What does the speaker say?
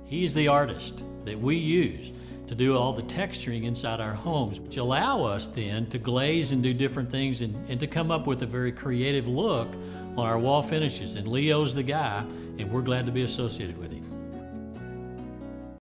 He's the artist that we use to do all the texturing inside our homes, which allow us then to glaze and do different things and to come up with a very creative look on our wall finishes. And Leo's the guy, and we're glad to be associated with him.